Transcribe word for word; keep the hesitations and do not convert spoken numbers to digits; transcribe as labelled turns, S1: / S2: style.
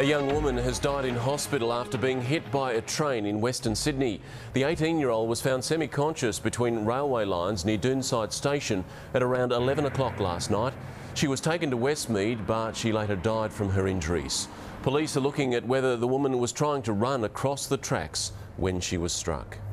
S1: A young woman has died in hospital after being hit by a train in Western Sydney. The eighteen-year-old was found semi-conscious between railway lines near Doonside station at around eleven o'clock last night. She was taken to Westmead, but she later died from her injuries. Police are looking at whether the woman was trying to run across the tracks when she was struck.